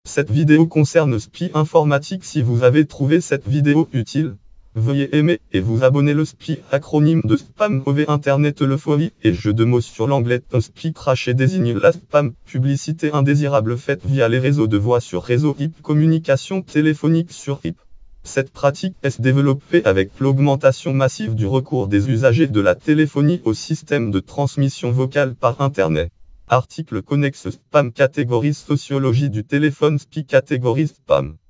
Cette vidéo concerne SPI informatique. Si vous avez trouvé cette vidéo utile, veuillez aimer et vous abonner. Le SPI, acronyme de spam mauvais internet, euphorie et jeu de mots sur l'anglais. Un SPI craché désigne la spam, publicité indésirable faite via les réseaux de voix sur réseau IP, communication téléphonique sur IP. Cette pratique est développée avec l'augmentation massive du recours des usagers de la téléphonie au système de transmission vocale par Internet. Article connexe spam catégorise sociologie du téléphone. SPI catégorise spam.